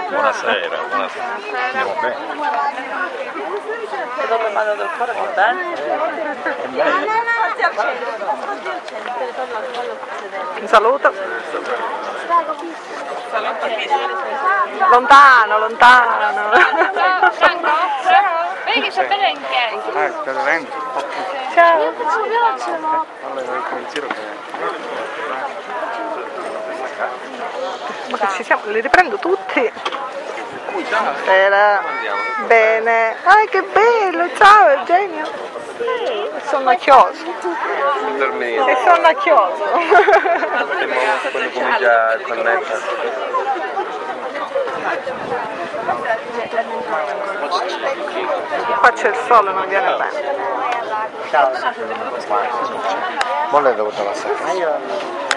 Buonasera, buonasera. Andiamo bene. E dove mando del cuore con bene? Un saluto. Lontano, lontano. Vedi che c'è bene in piedi. Sta vedendo? Ciao. Allora, il pensiero che Ma che ci siamo? Li riprendo tutti. Buonasera. Bene. Che bello, ciao Eugenio. È sonnacchioso. È sonnacchioso. quando comincia a connettere. Qua c'è il sole, non viene bene. Ciao. Mo' l'hai dovuta passare.